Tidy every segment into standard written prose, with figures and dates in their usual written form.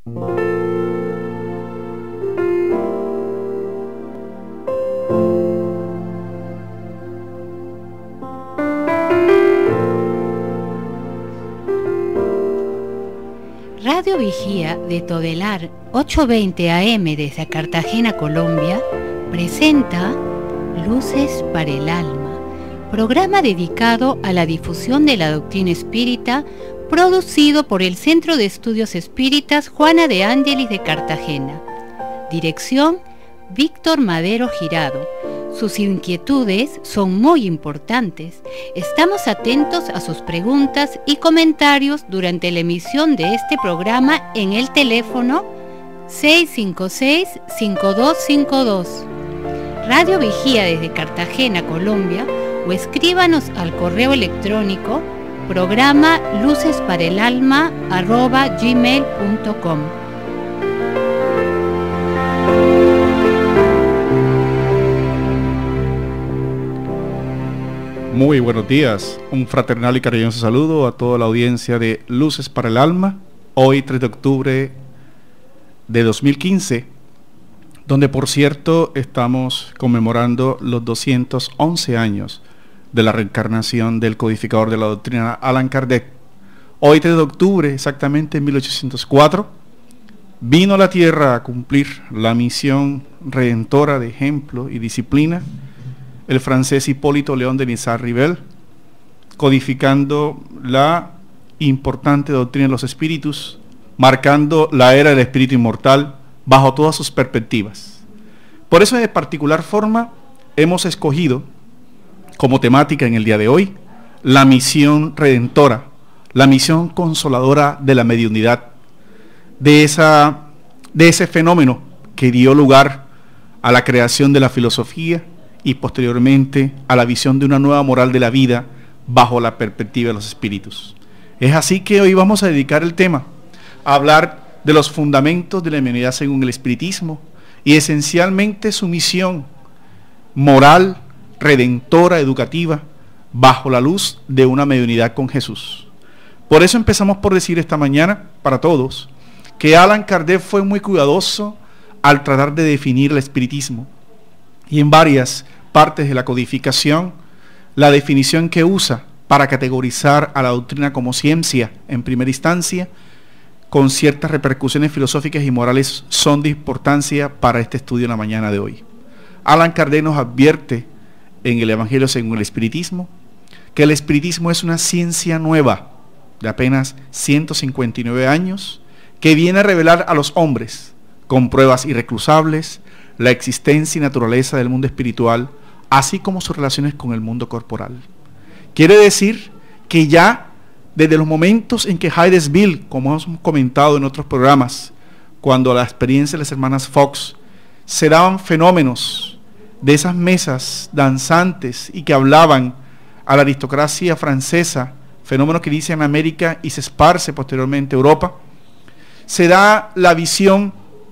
Radio Vigía de Todelar 820 AM desde Cartagena, Colombia, presenta Luces para el Alma, programa dedicado a la difusión de la doctrina espírita, producido por el Centro de Estudios Espíritas Juana de Ángelis de Cartagena. Dirección: Víctor Madero Girado. Sus inquietudes son muy importantes. Estamos atentos a sus preguntas y comentarios durante la emisión de este programa en el teléfono 656-5252. Radio Vigía desde Cartagena, Colombia, o escríbanos al correo electrónico programa lucesparaelalma@gmail.com. Muy buenos días, un fraternal y cariñoso saludo a toda la audiencia de Luces para el Alma, hoy 3 de octubre de 2015, donde por cierto estamos conmemorando los 211 años de la reencarnación del codificador de la doctrina Allan Kardec. Hoy 3 de octubre, exactamente en 1804, vino a la Tierra a cumplir la misión redentora de ejemplo y disciplina el francés Hipólito Léon de Nizar-Rivel, codificando la importante doctrina de los espíritus, marcando la era del espíritu inmortal bajo todas sus perspectivas. Por eso, de particular forma, hemos escogido como temática en el día de hoy la misión redentora, la misión consoladora de la mediunidad, de ese fenómeno que dio lugar a la creación de la filosofía y posteriormente a la visión de una nueva moral de la vida bajo la perspectiva de los espíritus. Es así que hoy vamos a dedicar el tema a hablar de los fundamentos de la mediunidad según el espiritismo y esencialmente su misión moral, redentora, educativa, bajo la luz de una mediunidad con Jesús. Por eso empezamos por decir esta mañana, para todos, que Allan Kardec fue muy cuidadoso al tratar de definir el espiritismo, y en varias partes de la codificación, la definición que usa para categorizar a la doctrina como ciencia en primera instancia, con ciertas repercusiones filosóficas y morales, son de importancia para este estudio en la mañana de hoy. Allan Kardec nos advierte en el Evangelio según el Espiritismo que el espiritismo es una ciencia nueva de apenas 159 años que viene a revelar a los hombres con pruebas irrecusables la existencia y naturaleza del mundo espiritual, así como sus relaciones con el mundo corporal. Quiere decir que ya desde los momentos en que Hydesville, como hemos comentado en otros programas, cuando la experiencia de las hermanas Fox, se daban fenómenos de esas mesas danzantes y que hablaban a la aristocracia francesa, fenómeno que inicia en América y se esparce posteriormente a Europa, se da la visión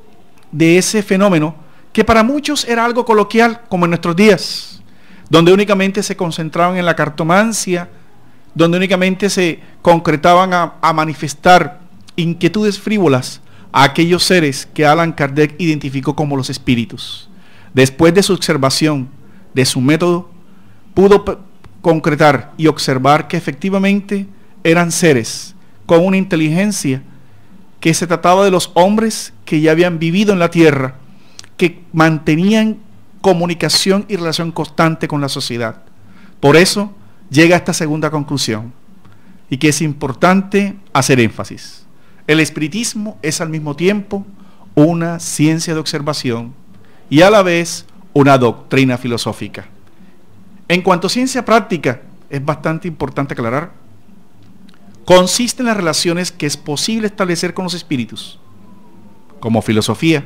de ese fenómeno que para muchos era algo coloquial, como en nuestros días, donde únicamente se concentraban en la cartomancia, donde únicamente se concretaban a manifestar inquietudes frívolas a aquellos seres que Allan Kardec identificó como los espíritus. Después de su observación, de su método, pudo concretar y observar que efectivamente eran seres con una inteligencia, que se trataba de los hombres que ya habían vivido en la tierra, que mantenían comunicación y relación constante con la sociedad. Por eso llega a esta segunda conclusión, y que es importante hacer énfasis. El espiritismo es al mismo tiempo una ciencia de observación y a la vez una doctrina filosófica. En cuanto a ciencia práctica, es bastante importante aclarar, consiste en las relaciones que es posible establecer con los espíritus. Como filosofía,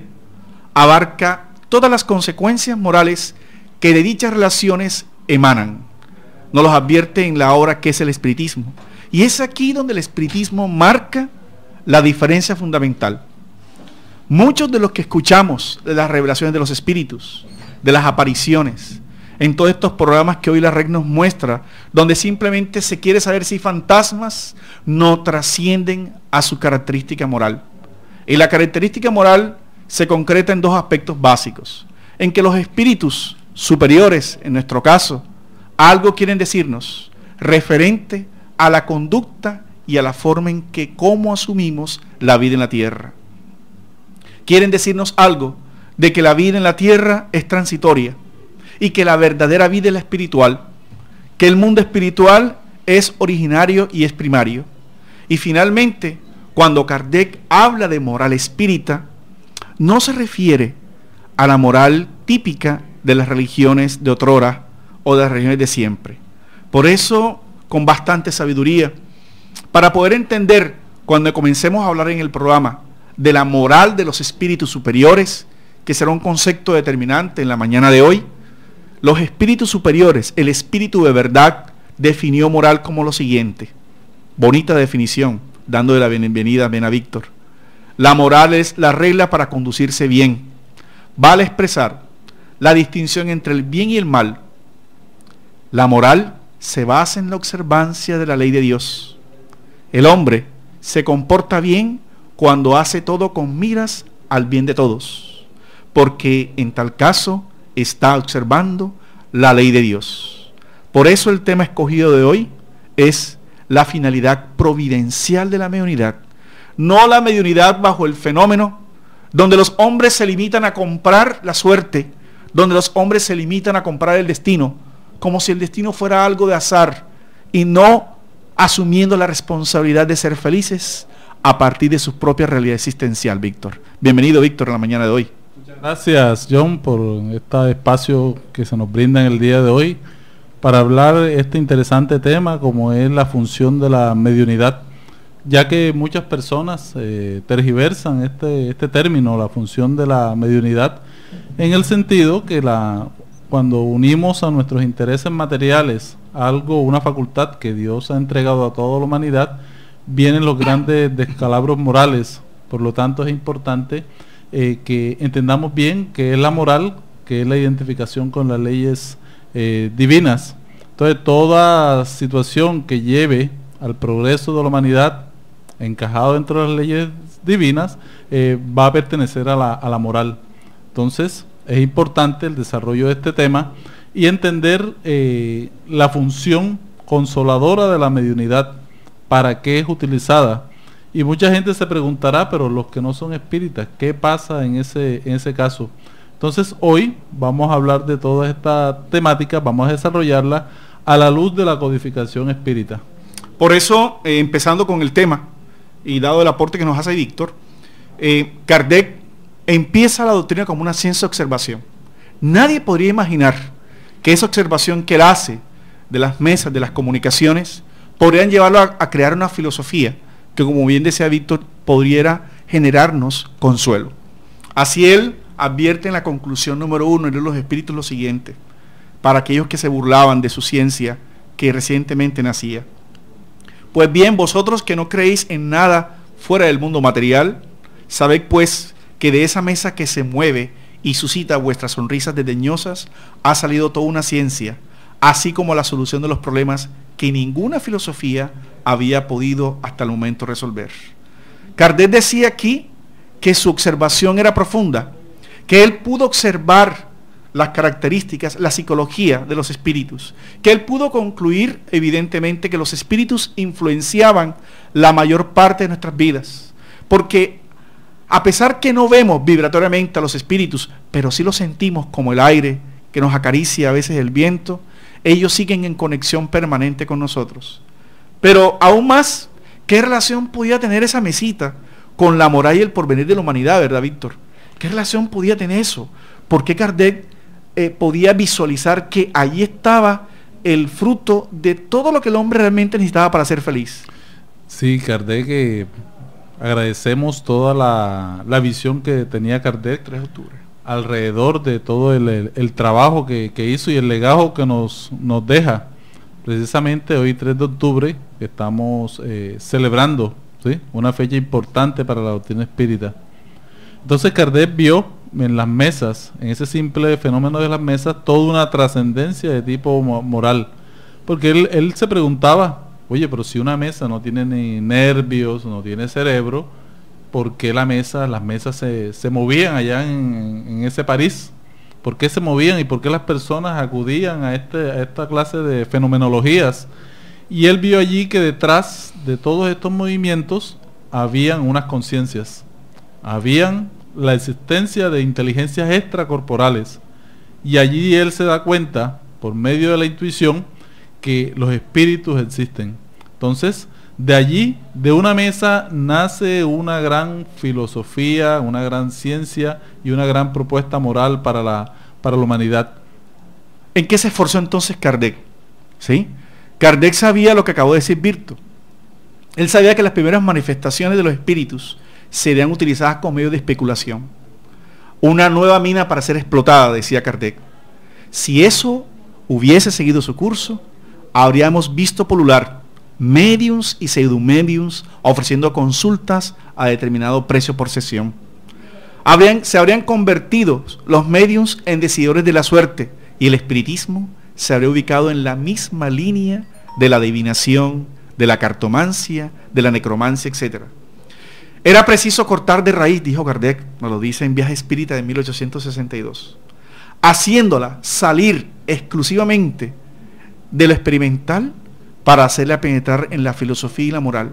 abarca todas las consecuencias morales que de dichas relaciones emanan. Nos los advierte en la obra que es el espiritismo. Y es aquí donde el espiritismo marca la diferencia fundamental. Muchos de los que escuchamos de las revelaciones de los espíritus, de las apariciones, en todos estos programas que hoy la REC nos muestra, donde simplemente se quiere saber si fantasmas no trascienden a su característica moral. Y la característica moral se concreta en dos aspectos básicos, en que los espíritus superiores, en nuestro caso, algo quieren decirnos referente a la conducta y a la forma en que cómo asumimos la vida en la tierra. Quieren decirnos algo de que la vida en la tierra es transitoria y que la verdadera vida es la espiritual, que el mundo espiritual es originario y es primario. Y finalmente, cuando Kardec habla de moral espírita, no se refiere a la moral típica de las religiones de otrora o de las religiones de siempre. Por eso, con bastante sabiduría, para poder entender, cuando comencemos a hablar en el programa de la moral de los espíritus superiores, que será un concepto determinante en la mañana de hoy, los espíritus superiores, el espíritu de verdad, definió moral como lo siguiente. Bonita definición, dándole la bienvenida a Víctor. La moral es la regla para conducirse bien. Vale expresar la distinción entre el bien y el mal. La moral se basa en la observancia de la ley de Dios. El hombre se comporta bien cuando hace todo con miras al bien de todos, porque en tal caso está observando la ley de Dios. Por eso el tema escogido de hoy es la finalidad providencial de la mediunidad, no la mediunidad bajo el fenómeno donde los hombres se limitan a comprar la suerte, donde los hombres se limitan a comprar el destino, como si el destino fuera algo de azar y no asumiendo la responsabilidad de ser felices a partir de su propia realidad existencial. Víctor, bienvenido Víctor en la mañana de hoy. Muchas gracias John por este espacio que se nos brinda en el día de hoy para hablar este interesante tema como es la función de la mediunidad, ya que muchas personas tergiversan este término, la función de la mediunidad, en el sentido que cuando unimos a nuestros intereses materiales algo, una facultad que Dios ha entregado a toda la humanidad, vienen los grandes descalabros morales. Por lo tanto es importante que entendamos bien qué es la moral, qué es la identificación con las leyes divinas. Entonces toda situación que lleve al progreso de la humanidad encajado dentro de las leyes divinas va a pertenecer a la moral. Entonces es importante el desarrollo de este tema y entender la función consoladora de la mediunidad, para qué es utilizada. Y mucha gente se preguntará, pero los que no son espíritas, ¿qué pasa en ese caso? Entonces hoy vamos a hablar de toda esta temática, vamos a desarrollarla a la luz de la codificación espírita. Por eso, empezando con el tema, y dado el aporte que nos hace Víctor, Kardec empieza la doctrina como una ciencia de observación. Nadie podría imaginar que esa observación que él hace de las mesas, de las comunicaciones, podrían llevarlo a crear una filosofía que, como bien decía Víctor, podría generarnos consuelo. Así él advierte en la conclusión número 1 de los espíritus lo siguiente, para aquellos que se burlaban de su ciencia que recientemente nacía. Pues bien, vosotros que no creéis en nada fuera del mundo material, sabed pues que de esa mesa que se mueve y suscita vuestras sonrisas desdeñosas ha salido toda una ciencia, así como la solución de los problemas que ninguna filosofía había podido hasta el momento resolver. Kardec decía aquí que su observación era profunda, que él pudo observar las características, la psicología de los espíritus, que él pudo concluir evidentemente que los espíritus influenciaban la mayor parte de nuestras vidas, porque a pesar que no vemos vibratoriamente a los espíritus, pero sí los sentimos como el aire que nos acaricia a veces el viento, ellos siguen en conexión permanente con nosotros. Pero aún más, ¿qué relación podía tener esa mesita con la moral y el porvenir de la humanidad, verdad, Víctor? ¿Qué relación podía tener eso? ¿Por qué Kardec podía visualizar que allí estaba el fruto de todo lo que el hombre realmente necesitaba para ser feliz? Sí, Kardec, agradecemos toda la visión que tenía Kardec 3 de octubre. Alrededor de todo el trabajo que hizo y el legado que nos deja. Precisamente hoy 3 de octubre estamos celebrando, ¿sí?, una fecha importante para la doctrina espírita. Entonces Kardec vio en las mesas, en ese simple fenómeno de las mesas, toda una trascendencia de tipo moral, porque él se preguntaba, oye, pero si una mesa no tiene ni nervios, no tiene cerebro, por qué las mesas se movían allá en ese París, por qué se movían y por qué las personas acudían a esta clase de fenomenologías. Y él vio allí que detrás de todos estos movimientos habían unas conciencias, habían la existencia de inteligencias extracorporales, y allí él se da cuenta, por medio de la intuición, que los espíritus existen. Entonces, de allí, de una mesa, nace una gran filosofía, una gran ciencia y una gran propuesta moral para la humanidad. ¿En qué se esforzó entonces Kardec? ¿Sí? Kardec sabía lo que acabó de decir Virto. Él sabía que las primeras manifestaciones de los espíritus serían utilizadas como medio de especulación. Una nueva mina para ser explotada, decía Kardec. Si eso hubiese seguido su curso, habríamos visto pulular médiums y pseudomediums ofreciendo consultas a determinado precio por sesión. Se habrían convertido los médiums en decidores de la suerte, y el espiritismo se habría ubicado en la misma línea de la adivinación, de la cartomancia, de la necromancia, etc. Era preciso cortar de raíz, dijo Kardec, nos lo dice en Viaje Espírita de 1862, haciéndola salir exclusivamente de lo experimental para hacerla penetrar en la filosofía y la moral.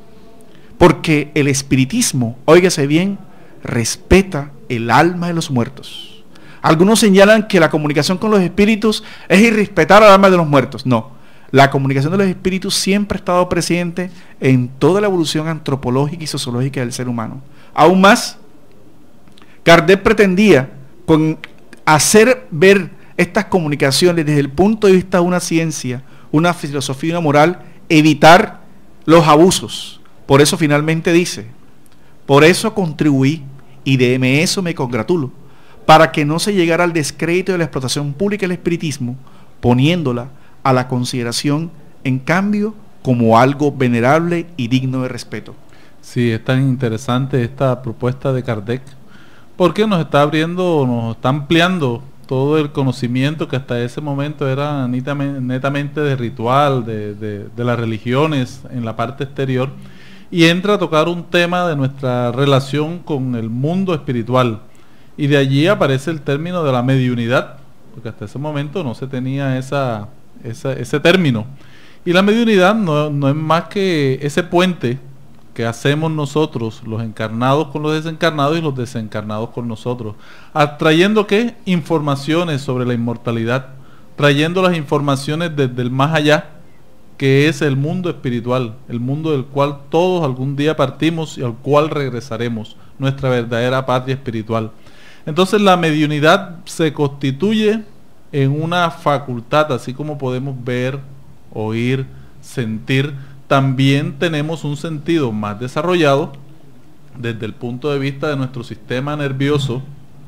Porque el espiritismo, óigase bien, respeta el alma de los muertos. Algunos señalan que la comunicación con los espíritus es irrespetar al alma de los muertos. No, la comunicación de los espíritus siempre ha estado presente en toda la evolución antropológica y sociológica del ser humano. Aún más, Kardec pretendía con hacer ver estas comunicaciones desde el punto de vista de una ciencia, una filosofía y una moral, evitar los abusos. Por eso finalmente dice: por eso contribuí y de eso me congratulo, para que no se llegara al descrédito de la explotación pública del espiritismo, poniéndola a la consideración, en cambio, como algo venerable y digno de respeto. Sí, es tan interesante esta propuesta de Kardec, porque nos está abriendo, nos está ampliando todo el conocimiento que hasta ese momento era netamente de ritual, de las religiones en la parte exterior, y entra a tocar un tema de nuestra relación con el mundo espiritual. Y de allí aparece el término de la mediunidad, porque hasta ese momento no se tenía ese término. Y la mediunidad no es más que ese puente que hacemos nosotros, los encarnados con los desencarnados y los desencarnados con nosotros, trayendo ¿qué? Informaciones sobre la inmortalidad, trayendo las informaciones desde el más allá, que es el mundo espiritual, el mundo del cual todos algún día partimos y al cual regresaremos, nuestra verdadera patria espiritual. Entonces la mediunidad se constituye en una facultad, así como podemos ver, oír, sentir. También tenemos un sentido más desarrollado desde el punto de vista de nuestro sistema nervioso,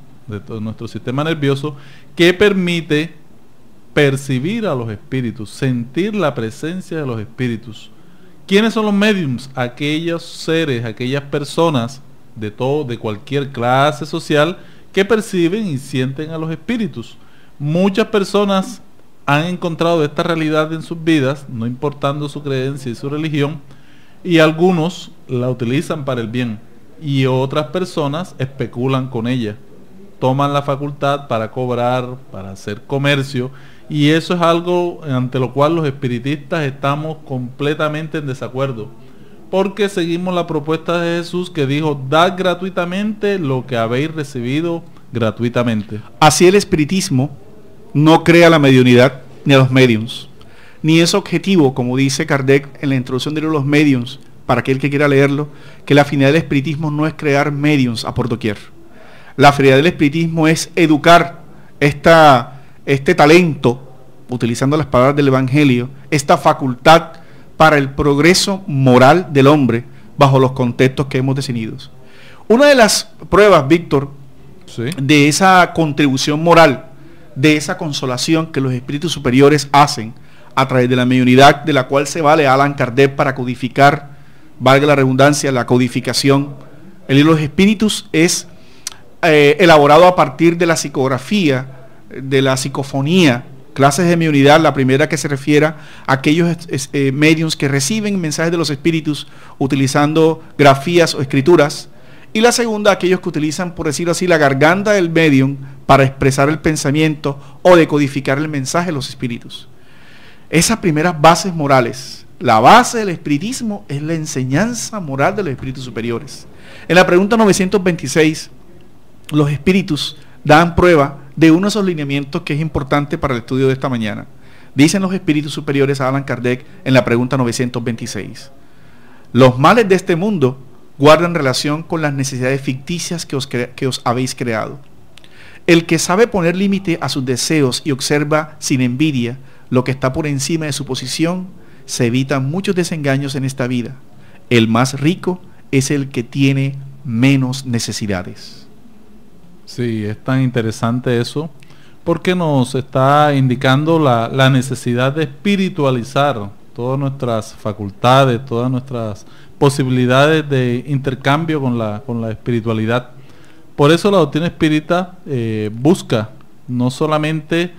que permite percibir a los espíritus, sentir la presencia de los espíritus. ¿Quiénes son los mediums? Aquellos seres, aquellas personas de cualquier clase social que perciben y sienten a los espíritus. Muchas personas han encontrado esta realidad en sus vidas, no importando su creencia y su religión, y algunos la utilizan para el bien, y otras personas especulan con ella, toman la facultad para cobrar, para hacer comercio, y eso es algo ante lo cual los espiritistas estamos completamente en desacuerdo, porque seguimos la propuesta de Jesús, que dijo: dad gratuitamente lo que habéis recibido gratuitamente. Así el espiritismo no crea la mediunidad ni a los mediums, ni es objetivo, como dice Kardec en la introducción de los mediums, para aquel que quiera leerlo, que la finalidad del espiritismo no es crear mediums a por doquier. La finalidad del espiritismo es educar este talento, utilizando las palabras del Evangelio, esta facultad para el progreso moral del hombre bajo los contextos que hemos definido. Una de las pruebas, Víctor, ¿sí?, de esa contribución moral, de esa consolación que los espíritus superiores hacen a través de la mediunidad, de la cual se vale Allan Kardec para codificar, valga la redundancia, la codificación. El libro de los espíritus es elaborado a partir de la psicografía, de la psicofonía, clases de mediunidad. La primera que se refiere a aquellos mediums que reciben mensajes de los espíritus utilizando grafías o escrituras. Y la segunda, aquellos que utilizan, por decirlo así, la garganta del medium para expresar el pensamiento o decodificar el mensaje de los espíritus. Esas primeras bases morales, la base del espiritismo es la enseñanza moral de los espíritus superiores. En la pregunta 926, los espíritus dan prueba de uno de esos lineamientos que es importante para el estudio de esta mañana. Dicen los espíritus superiores a Allan Kardec en la pregunta 926. Los males de este mundo guardan relación con las necesidades ficticias que os habéis creado. El que sabe poner límite a sus deseos y observa sin envidia lo que está por encima de su posición, se evitan muchos desengaños en esta vida. El más rico es el que tiene menos necesidades. Sí, es tan interesante eso, porque nos está indicando la necesidad de espiritualizar todas nuestras facultades, todas nuestras posibilidades de intercambio con la espiritualidad. Por eso la doctrina espírita busca no solamente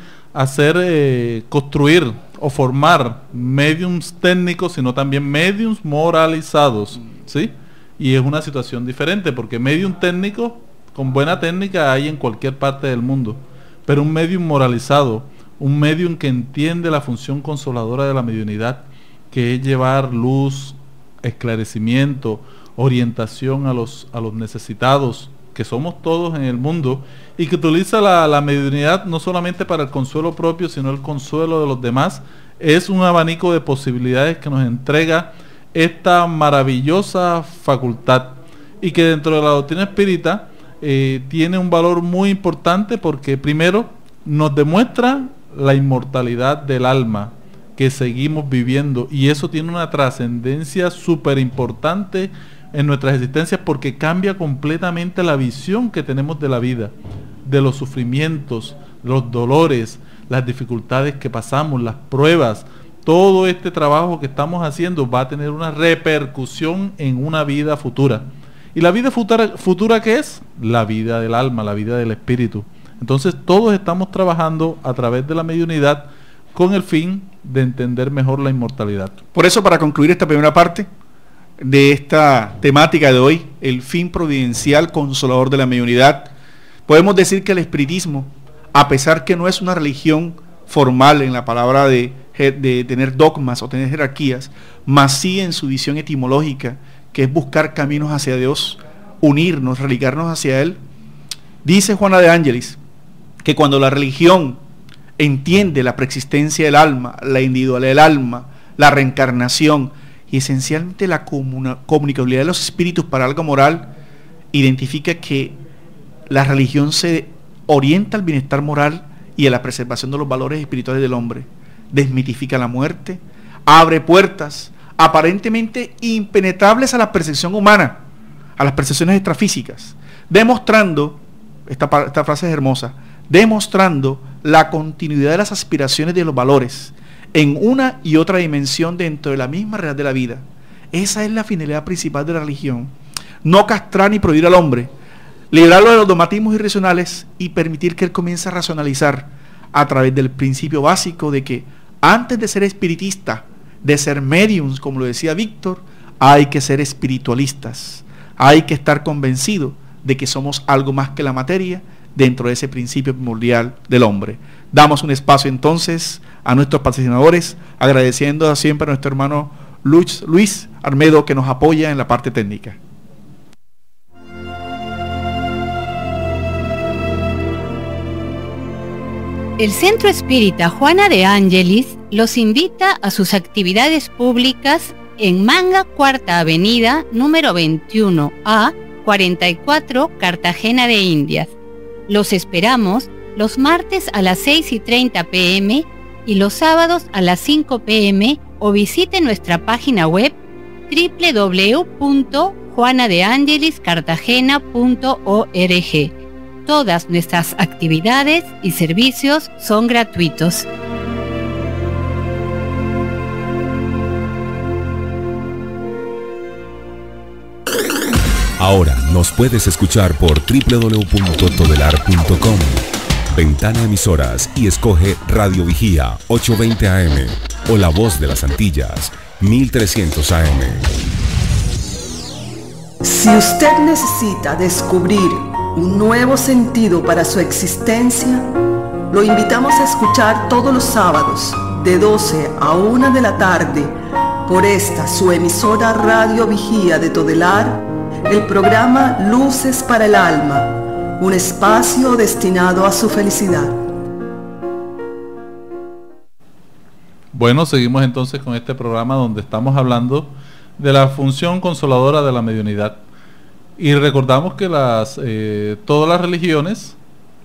construir o formar mediums técnicos, sino también mediums moralizados, ¿sí? Y es una situación diferente, porque medium técnico con buena técnica hay en cualquier parte del mundo, pero un medium moralizado, un medium que entiende la función consoladora de la mediunidad, que es llevar luz, esclarecimiento, orientación a los necesitados, que somos todos en el mundo, y que utiliza la mediunidad no solamente para el consuelo propio, sino el consuelo de los demás. Es un abanico de posibilidades que nos entrega esta maravillosa facultad, y que dentro de la doctrina espírita tiene un valor muy importante, porque primero nos demuestra la inmortalidad del alma que seguimos viviendo, y eso tiene una trascendencia súper importante en nuestras existencias, porque cambia completamente la visión que tenemos de la vida, de los sufrimientos, los dolores, las dificultades que pasamos, las pruebas. Todo este trabajo que estamos haciendo va a tener una repercusión en una vida futura. ¿Y la vida futura qué es? La vida del alma, la vida del espíritu. Entonces todos estamos trabajando a través de la mediunidad con el fin de entender mejor la inmortalidad. Por eso, para concluir esta primera parte de esta temática de hoy, el fin providencial consolador de la mediunidad, podemos decir que el espiritismo, a pesar que no es una religión formal en la palabra de tener dogmas o tener jerarquías, más sí en su visión etimológica, que es buscar caminos hacia Dios, unirnos, religarnos hacia Él. Dice Juana de Ángelis que cuando la religión entiende la preexistencia del alma, la individualidad del alma, la reencarnación y esencialmente la comunicabilidad de los espíritus para algo moral, identifica que la religión se orienta al bienestar moral y a la preservación de los valores espirituales del hombre, desmitifica la muerte, abre puertas aparentemente impenetrables a la percepción humana, a las percepciones extrafísicas, demostrando, esta frase es hermosa, demostrando la continuidad de las aspiraciones de los valores en una y otra dimensión dentro de la misma realidad de la vida. Esa es la finalidad principal de la religión: no castrar ni prohibir al hombre, liberarlo de los dogmatismos irracionales y permitir que él comience a racionalizar a través del principio básico de que antes de ser espiritista, de ser mediums, como lo decía Víctor, hay que ser espiritualistas, hay que estar convencido de que somos algo más que la materia dentro de ese principio primordial del hombre. Damos un espacio entonces a nuestros patrocinadores, agradeciendo siempre a nuestro hermano Luis Armedo, que nos apoya en la parte técnica. El Centro Espírita Juana de Ángelis los invita a sus actividades públicas en Manga, Cuarta Avenida, número 21A, 44, Cartagena de Indias. Los esperamos los martes a las 6:30 p.m. y los sábados a las 5 p.m. o visite nuestra página web www.juanadeangeliscartagena.org. Todas nuestras actividades y servicios son gratuitos. Ahora nos puedes escuchar por www.todelar.com. Ventana Emisoras y escoge Radio Vigía 820 AM o La Voz de las Antillas 1300 AM. Si usted necesita descubrir un nuevo sentido para su existencia, lo invitamos a escuchar todos los sábados de 12 a 1 de la tarde por esta su emisora Radio Vigía de Todelar, el programa Luces para el Alma, un espacio destinado a su felicidad. Bueno, seguimos entonces con este programa donde estamos hablando de la función consoladora de la mediunidad. Y recordamos que todas las religiones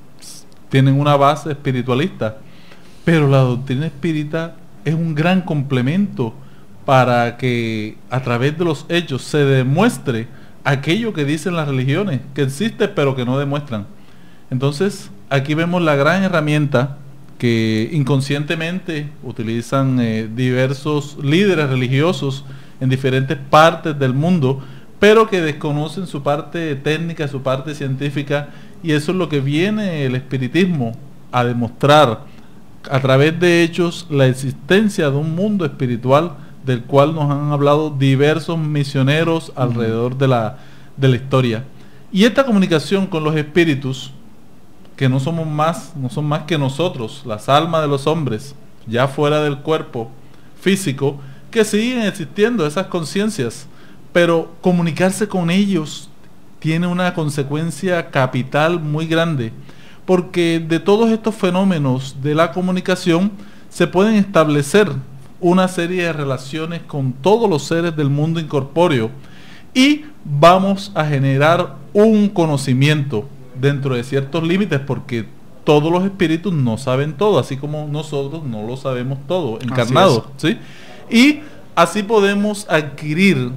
tienen una base espiritualista, pero la doctrina espírita es un gran complemento para que a través de los hechos se demuestre aquello que dicen las religiones, que existe pero que no demuestran. Entonces, aquí vemos la gran herramienta que inconscientemente utilizan diversos líderes religiosos en diferentes partes del mundo, pero que desconocen su parte técnica, su parte científica, y eso es lo que viene el espiritismo a demostrar a través de hechos, la existencia de un mundo espiritual del cual nos han hablado diversos misioneros alrededor de la historia. Y esta comunicación con los espíritus, que no son más que nosotros, las almas de los hombres, ya fuera del cuerpo físico, que siguen existiendo esas conciencias, pero comunicarse con ellos tiene una consecuencia capital muy grande, porque de todos estos fenómenos de la comunicación se pueden establecer una serie de relaciones con todos los seres del mundo incorpóreo y vamos a generar un conocimiento dentro de ciertos límites, porque todos los espíritus no saben todo, así como nosotros no lo sabemos todo, encarnados, ¿sí? Y así podemos adquirir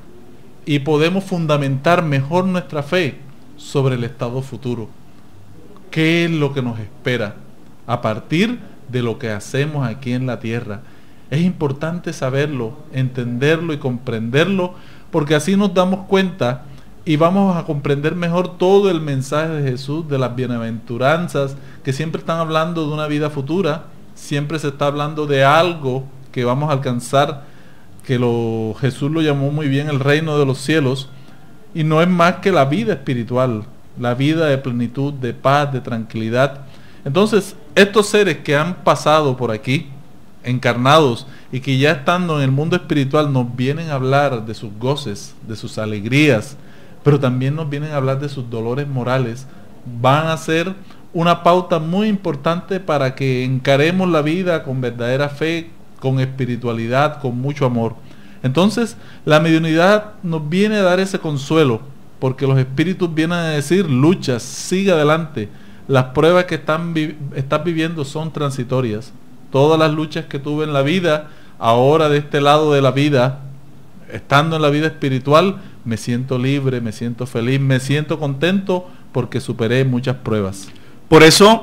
y podemos fundamentar mejor nuestra fe sobre el estado futuro. ¿Qué es lo que nos espera a partir de lo que hacemos aquí en la tierra? Es importante saberlo, entenderlo y comprenderlo, porque así nos damos cuenta y vamos a comprender mejor todo el mensaje de Jesús, de las bienaventuranzas, que siempre están hablando de una vida futura, siempre se está hablando de algo que vamos a alcanzar, que Jesús lo llamó muy bien el reino de los cielos, y no es más que la vida espiritual, la vida de plenitud, de paz, de tranquilidad. Entonces, estos seres que han pasado por aquí, encarnados, y que ya estando en el mundo espiritual nos vienen a hablar de sus goces, de sus alegrías, pero también nos vienen a hablar de sus dolores morales, van a ser una pauta muy importante para que encaremos la vida con verdadera fe, con espiritualidad, con mucho amor. Entonces, la mediunidad nos viene a dar ese consuelo, porque los espíritus vienen a decir: lucha, sigue adelante, las pruebas que estás viviendo son transitorias. Todas las luchas que tuve en la vida, ahora de este lado de la vida, estando en la vida espiritual, me siento libre, me siento feliz, me siento contento porque superé muchas pruebas. Por eso,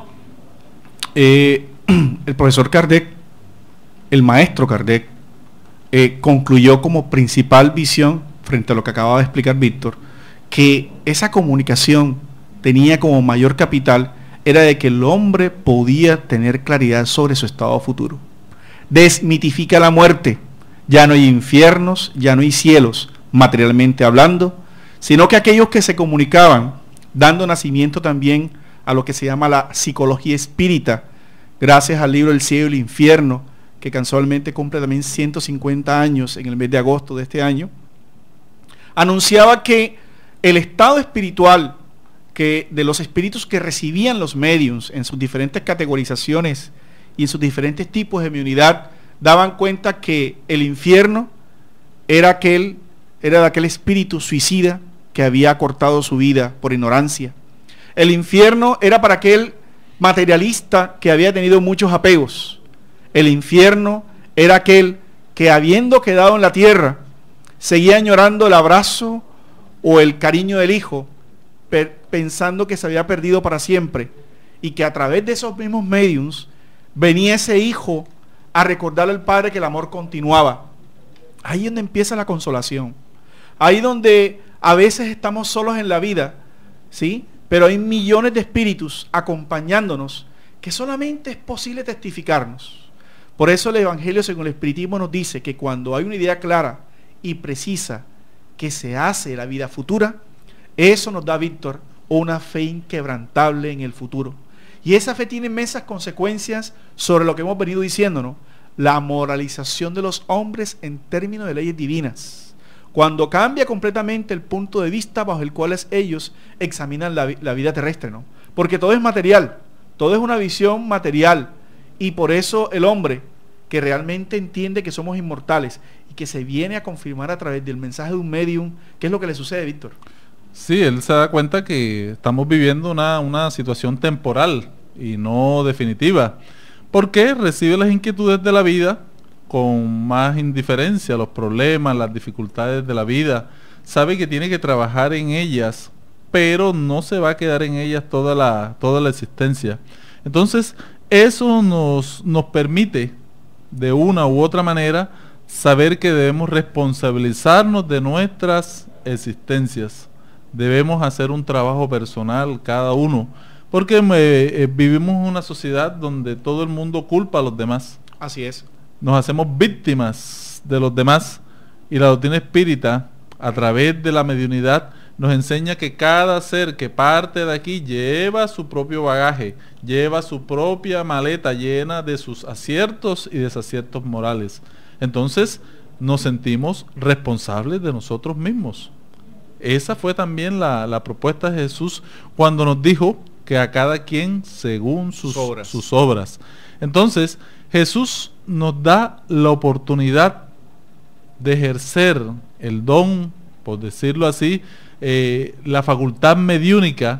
el profesor Kardec, el maestro Kardec, concluyó como principal visión, frente a lo que acababa de explicar Víctor, que esa comunicación tenía como mayor capital era de que el hombre podía tener claridad sobre su estado futuro. Desmitifica la muerte. Ya no hay infiernos, ya no hay cielos, materialmente hablando, sino que aquellos que se comunicaban, dando nacimiento también a lo que se llama la psicología espírita, gracias al libro El cielo y el infierno, que casualmente cumple también 150 años en el mes de agosto de este año, anunciaba que el estado espiritual de los espíritus que recibían los médiums en sus diferentes categorizaciones y en sus diferentes tipos de mediunidad, daban cuenta que el infierno era de aquel espíritu suicida que había cortado su vida por ignorancia. El infierno era para aquel materialista que había tenido muchos apegos. El infierno era aquel que, habiendo quedado en la tierra, seguía añorando el abrazo o el cariño del hijo, pensando que se había perdido para siempre, y que a través de esos mismos mediums venía ese hijo a recordarle al padre que el amor continuaba. Ahí es donde empieza la consolación. Ahí donde a veces estamos solos en la vida, ¿sí? Pero hay millones de espíritus acompañándonos, que solamente es posible testificarnos. Por eso el Evangelio según el Espiritismo nos dice que cuando hay una idea clara y precisa que se hace de la vida futura, eso nos da, Víctor, una fe inquebrantable en el futuro. Y esa fe tiene inmensas consecuencias sobre lo que hemos venido diciendo, ¿no? La moralización de los hombres en términos de leyes divinas. Cuando cambia completamente el punto de vista bajo el cual ellos examinan la vida terrestre, ¿no? Porque todo es material, todo es una visión material. Y por eso el hombre que realmente entiende que somos inmortales y que se viene a confirmar a través del mensaje de un medium, ¿qué es lo que le sucede, Víctor? Sí, él se da cuenta que estamos viviendo una situación temporal y no definitiva, porque recibe las inquietudes de la vida con más indiferencia, los problemas, las dificultades de la vida, sabe que tiene que trabajar en ellas, pero no se va a quedar en ellas toda la existencia. Entonces, eso nos permite, de una u otra manera, saber que debemos responsabilizarnos de nuestras existencias. Debemos hacer un trabajo personal cada uno, porque vivimos en una sociedad donde todo el mundo culpa a los demás. Así es. Nos hacemos víctimas de los demás, y la doctrina espírita, a través de la mediunidad, nos enseña que cada ser que parte de aquí lleva su propio bagaje, lleva su propia maleta llena de sus aciertos y desaciertos morales. Entonces nos sentimos responsables de nosotros mismos. Esa fue también la propuesta de Jesús cuando nos dijo que a cada quien según sus obras. Entonces Jesús nos da la oportunidad de ejercer el don, por decirlo así, la facultad mediúnica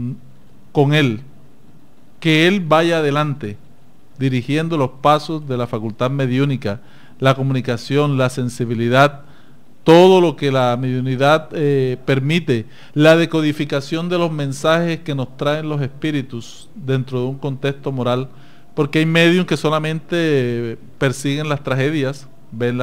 con Él, que Él vaya adelante dirigiendo los pasos de la facultad mediúnica, la comunicación, la sensibilidad, todo lo que la mediunidad permite, la decodificación de los mensajes que nos traen los espíritus dentro de un contexto moral, porque hay medios que solamente persiguen las tragedias, ven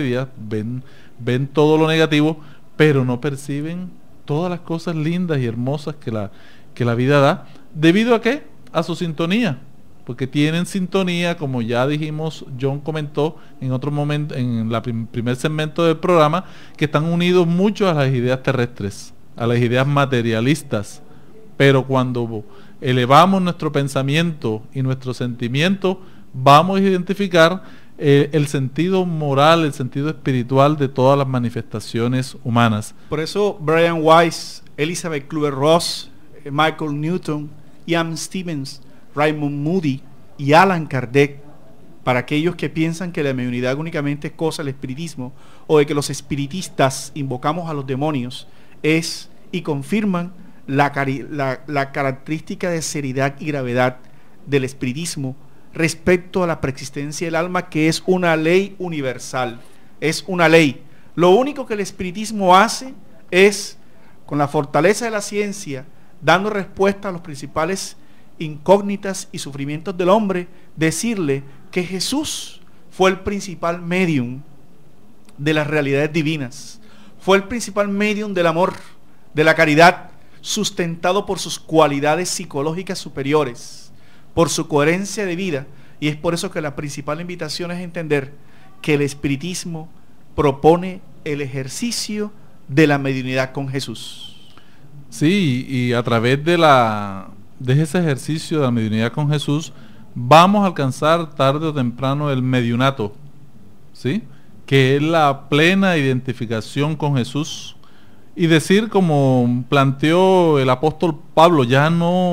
todo lo negativo, pero no perciben todas las cosas lindas y hermosas que la vida da. ¿Debido a qué? A su sintonía, porque tienen sintonía, como ya dijimos, John comentó en otro momento, en el primer segmento del programa, que están unidos mucho a las ideas terrestres, a las ideas materialistas, pero cuando elevamos nuestro pensamiento y nuestro sentimiento, vamos a identificar el sentido moral, el sentido espiritual de todas las manifestaciones humanas. Por eso Brian Weiss, Elizabeth Kubler-Ross, Michael Newton, Ian Stevens, Raymond Moody y Allan Kardec, para aquellos que piensan que la mediunidad únicamente es cosa del espiritismo, o de que los espiritistas invocamos a los demonios, es y confirman la característica de seriedad y gravedad del espiritismo respecto a la preexistencia del alma, que es una ley universal, es una ley. Lo único que el espiritismo hace es, con la fortaleza de la ciencia, dando respuesta a los principales incógnitas y sufrimientos del hombre, decirle que Jesús fue el principal medium de las realidades divinas, fue el principal medium del amor, de la caridad, sustentado por sus cualidades psicológicas superiores, por su coherencia de vida, y es por eso que la principal invitación es entender que el espiritismo propone el ejercicio de la mediunidad con Jesús. Sí, y a través de ese ejercicio de la mediunidad con Jesús, vamos a alcanzar tarde o temprano el mediunato, ¿sí? Que es la plena identificación con Jesús, y decir, como planteó el apóstol Pablo, ya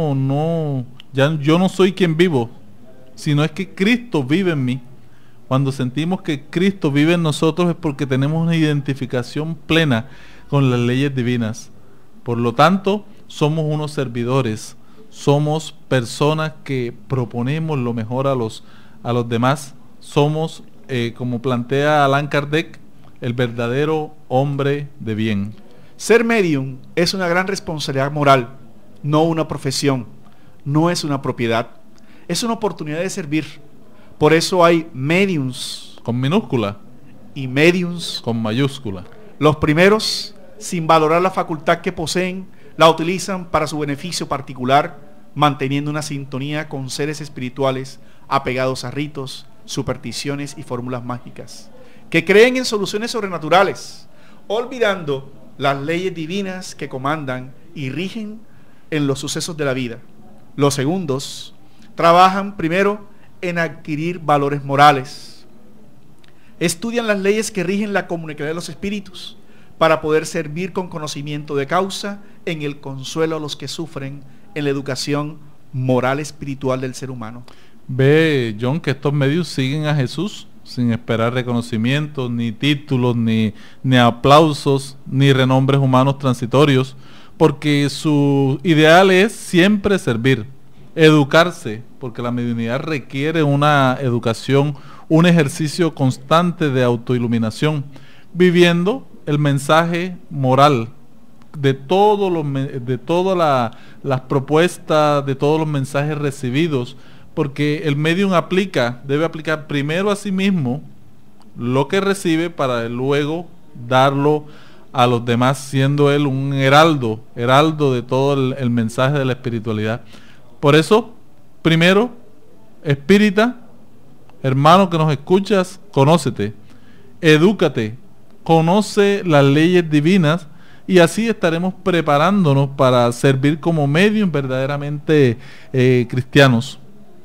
yo no soy quien vivo, sino es que Cristo vive en mí. Cuando sentimos que Cristo vive en nosotros es porque tenemos una identificación plena con las leyes divinas. Por lo tanto, somos unos servidores, somos personas que proponemos lo mejor a los demás, somos, como plantea Allan Kardec, el verdadero hombre de bien. Ser medium es una gran responsabilidad moral, no una profesión, no es una propiedad, es una oportunidad de servir. Por eso hay mediums con minúscula y mediums con mayúscula. Los primeros, sin valorar la facultad que poseen, la utilizan para su beneficio particular, manteniendo una sintonía con seres espirituales apegados a ritos, supersticiones y fórmulas mágicas, que creen en soluciones sobrenaturales olvidando las leyes divinas que comandan y rigen en los sucesos de la vida. Los segundos trabajan primero en adquirir valores morales. Estudian las leyes que rigen la comunicación de los espíritus para poder servir con conocimiento de causa en el consuelo a los que sufren, en la educación moral espiritual del ser humano. Ve, John, que estos medios siguen a Jesús sin esperar reconocimientos, ni títulos, ni aplausos, ni renombres humanos transitorios, porque su ideal es siempre servir, educarse, porque la mediunidad requiere una educación, un ejercicio constante de autoiluminación, viviendo el mensaje moral de todas las propuestas, de todos los mensajes recibidos, porque el medium debe aplicar primero a sí mismo lo que recibe para luego darlo a los demás, siendo él un heraldo de todo el mensaje de la espiritualidad. Por eso, primero, espírita, hermano que nos escuchas, conócete, edúcate, conoce las leyes divinas, y así estaremos preparándonos para servir como medium verdaderamente cristianos.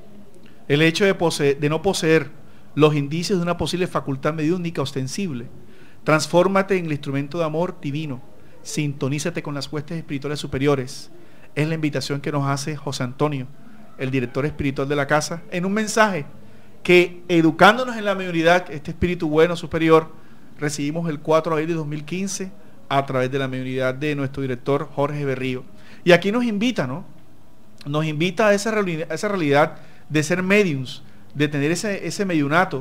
El hecho de no poseer los indicios de una posible facultad mediúnica ostensible, transfórmate en el instrumento de amor divino, sintonízate con las huestes espirituales superiores. Es la invitación que nos hace José Antonio, el director espiritual de la casa, en un mensaje que, educándonos en la mediunidad, este espíritu bueno superior, recibimos el 4 de abril de 2015 a través de la mediunidad de nuestro director Jorge Berrío. Y aquí nos invita, ¿no? Nos invita a esa realidad de ser mediums, de tener ese mediunato,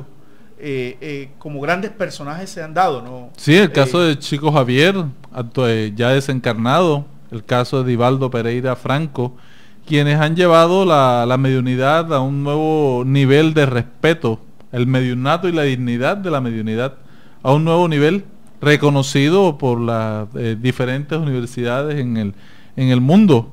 como grandes personajes se han dado, ¿no? Sí, el caso de Chico Javier, ya desencarnado, el caso de Divaldo Pereira Franco, quienes han llevado la mediunidad a un nuevo nivel de respeto, el mediunato y la dignidad de la mediunidad a un nuevo nivel, reconocido por las diferentes universidades en el mundo.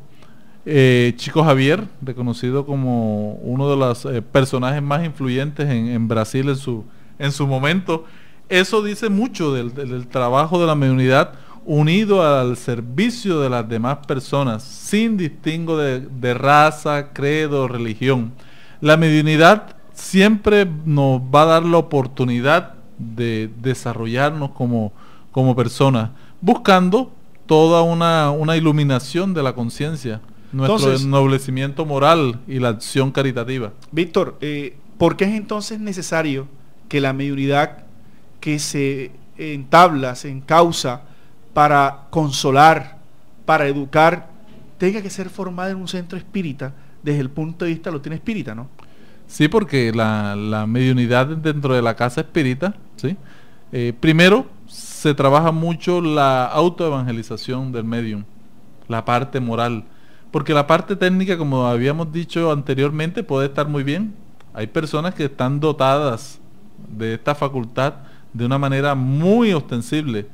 Chico Javier, reconocido como uno de los personajes más influyentes en Brasil en su momento. Eso dice mucho del trabajo de la mediunidad unido al servicio de las demás personas, sin distingo de raza, credo, religión. La mediunidad siempre nos va a dar la oportunidad de desarrollarnos como personas, buscando toda una iluminación de la conciencia, nuestro ennoblecimiento moral y la acción caritativa. Víctor, ¿por qué es entonces necesario que la mediunidad que se entabla, se encausa para consolar, para educar, tenga que ser formada en un centro espírita desde el punto de vista de lo tiene espírita, ¿no? Sí, porque la mediunidad dentro de la casa espírita, ¿sí? Primero se trabaja mucho la autoevangelización del medium, la parte moral, porque la parte técnica, como habíamos dicho anteriormente, puede estar muy bien. Hay personas que están dotadas de esta facultad de una manera muy ostensible,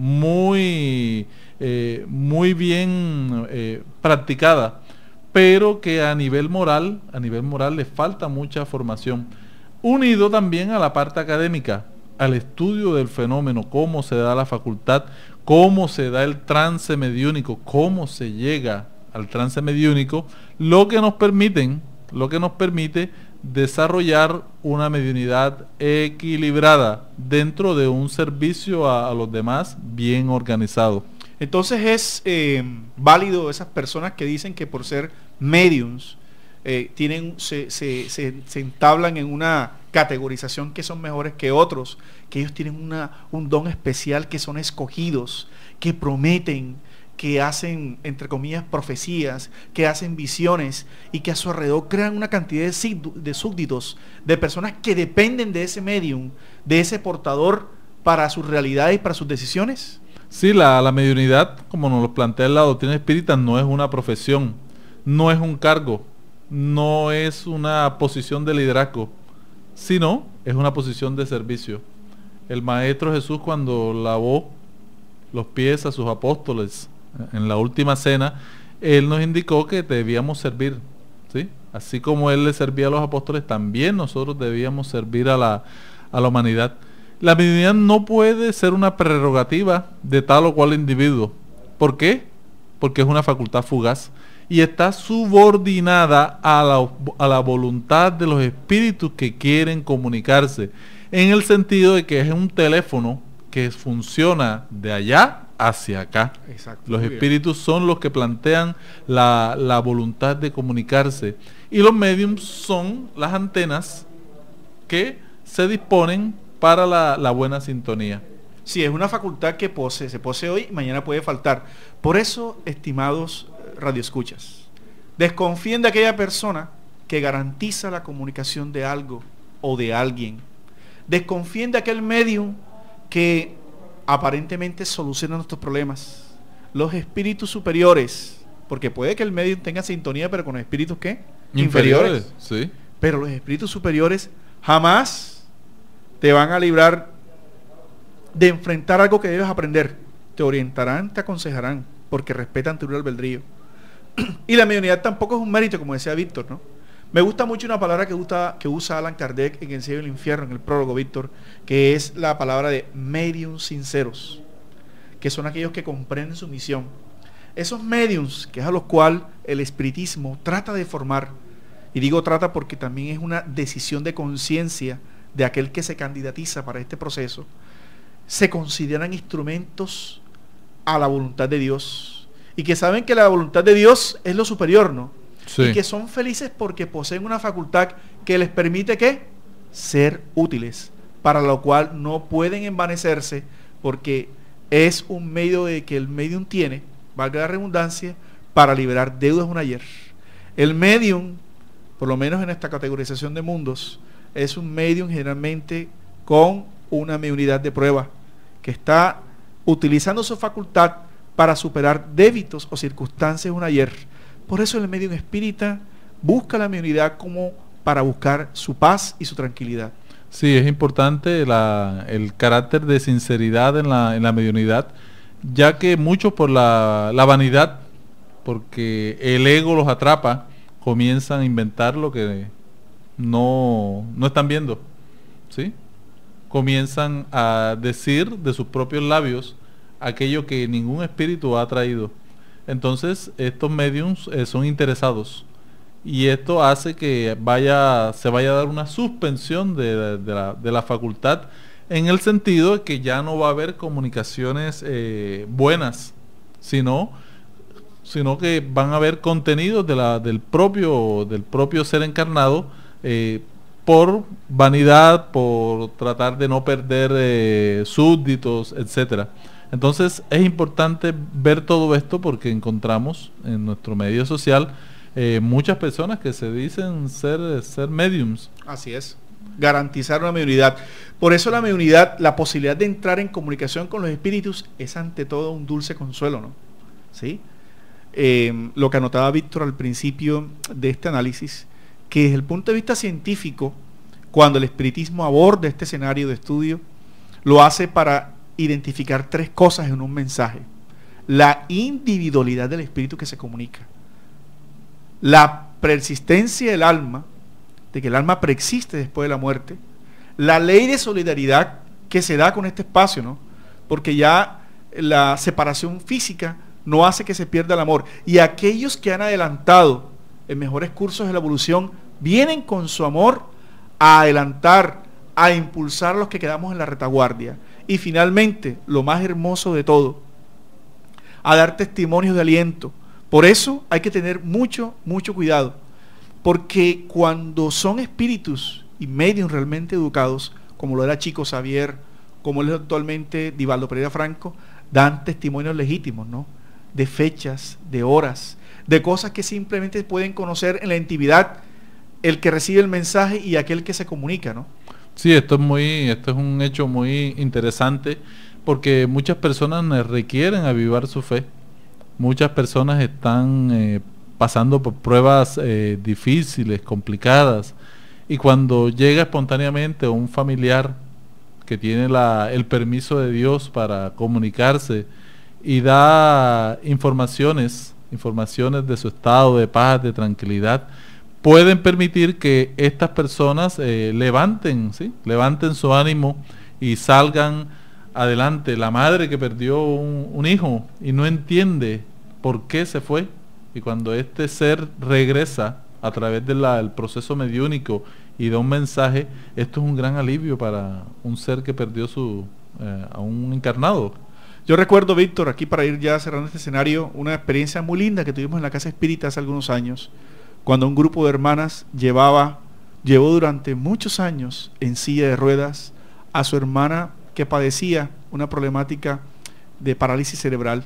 muy bien practicada, pero que a nivel moral les falta mucha formación, unido también a la parte académica, al estudio del fenómeno, cómo se da la facultad, cómo se da el trance mediúnico, cómo se llega al trance mediúnico, lo que nos permite desarrollar una mediunidad equilibrada dentro de un servicio a los demás bien organizado. Entonces es válido esas personas que dicen que por ser mediums se entablan en una categorización que son mejores que otros, que ellos tienen un don especial, que son escogidos, que prometen, que hacen, entre comillas, profecías, que hacen visiones y que a su alrededor crean una cantidad de súbditos, de personas que dependen de ese medium, de ese portador para sus realidades y para sus decisiones? Sí, la mediunidad, como nos lo plantea la doctrina espírita, no es una profesión, no es un cargo, no es una posición de liderazgo, sino es una posición de servicio. El Maestro Jesús, cuando lavó los pies a sus apóstoles en la última cena, Él nos indicó que debíamos servir, ¿sí? Así como Él le servía a los apóstoles, también nosotros debíamos servir a la humanidad. La mediunidad no puede ser una prerrogativa de tal o cual individuo. ¿Por qué? Porque es una facultad fugaz y está subordinada a la voluntad de los espíritus que quieren comunicarse, en el sentido de que es un teléfono que funciona de allá hacia acá. Exacto, Los muy bien. espíritus son los que plantean la voluntad de comunicarse, y los mediums son las antenas que se disponen para la buena sintonía. Sí, es una facultad que se posee hoy y mañana puede faltar. Por eso, estimados radioescuchas, desconfíen de aquella persona que garantiza la comunicación de algo o de alguien. Desconfíen de aquel medium que aparentemente soluciona nuestros problemas. Los espíritus superiores, porque puede que el medium tenga sintonía, pero con los espíritus ¿qué? Inferiores. Sí. Pero los espíritus superiores jamás te van a librar de enfrentar algo que debes aprender. Te orientarán, te aconsejarán, porque respetan tu libre albedrío. Y la mediunidad tampoco es un mérito, como decía Víctor, ¿no? Me gusta mucho una palabra que usa Allan Kardec en El cielo y el infierno, en el prólogo, Víctor, que es la palabra de mediums sinceros, que son aquellos que comprenden su misión. Esos mediums, que es a los cuales el espiritismo trata de formar, y digo trata porque también es una decisión de conciencia de aquel que se candidatiza para este proceso, se consideran instrumentos a la voluntad de Dios, y que saben que la voluntad de Dios es lo superior, ¿no? Sí. Y que son felices porque poseen una facultad que les permite ¿qué? Ser útiles, para lo cual no pueden envanecerse, porque es un medio de que el medium tiene, valga la redundancia, para liberar deudas de un ayer. El medium, por lo menos en esta categorización de mundos, es un medium generalmente con una mediunidad de prueba, que está utilizando su facultad para superar débitos o circunstancias de un ayer. Por eso el medium espírita busca la mediunidad como para buscar su paz y su tranquilidad. Sí, es importante el carácter de sinceridad en la mediunidad, ya que muchos por la vanidad, porque el ego los atrapa, comienzan a inventar lo que no están viendo, ¿sí? Comienzan a decir de sus propios labios aquello que ningún espíritu ha traído. Entonces estos mediums son interesados, y esto hace que se vaya a dar una suspensión de la facultad, en el sentido de que ya no va a haber comunicaciones buenas, sino que van a haber contenidos del propio ser encarnado, por vanidad, por tratar de no perder súbditos, etcétera. Entonces es importante ver todo esto, porque encontramos en nuestro medio social muchas personas que se dicen ser mediums. Así es, garantizar una mediunidad. Por eso la mediunidad, la posibilidad de entrar en comunicación con los espíritus, es ante todo un dulce consuelo, ¿no? ¿Sí? Lo que anotaba Víctor al principio de este análisis, que desde el punto de vista científico, cuando el espiritismo aborda este escenario de estudio, lo hace para identificar tres cosas en un mensaje: la individualidad del espíritu que se comunica, la persistencia del alma, de que el alma preexiste después de la muerte, la ley de solidaridad que se da con este espacio, ¿no? Porque ya la separación física no hace que se pierda el amor, y aquellos que han adelantado en mejores cursos de la evolución vienen con su amor a adelantar, a impulsar a los que quedamos en la retaguardia. Y finalmente, lo más hermoso de todo, a dar testimonios de aliento. Por eso hay que tener mucho cuidado, porque cuando son espíritus y medios realmente educados, como lo era Chico Xavier, como es actualmente Divaldo Pereira Franco, dan testimonios legítimos, ¿no? De fechas, de horas, de cosas que simplemente pueden conocer en la intimidad el que recibe el mensaje y aquel que se comunica, ¿no? Sí, esto es un hecho muy interesante, porque muchas personas requieren avivar su fe. Muchas personas están pasando por pruebas difíciles, complicadas, y cuando llega espontáneamente un familiar que tiene el permiso de Dios para comunicarse y da informaciones de su estado de paz, de tranquilidad, pueden permitir que estas personas levanten su ánimo y salgan adelante. La madre que perdió un hijo y no entiende por qué se fue, y cuando este ser regresa a través del proceso mediúnico y da un mensaje, esto es un gran alivio para un ser que perdió a un encarnado. Yo recuerdo, Víctor, aquí para ir ya cerrando este escenario, una experiencia muy linda que tuvimos en la Casa Espírita hace algunos años, cuando un grupo de hermanas llevó durante muchos años en silla de ruedas a su hermana que padecía una problemática de parálisis cerebral.